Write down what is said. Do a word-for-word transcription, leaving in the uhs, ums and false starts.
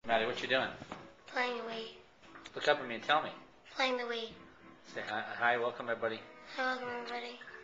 Maddie, what you doing? Playing the Wii. Look up at me and tell me. Playing the Wii. Say hi, hi welcome everybody. Hi, welcome everybody.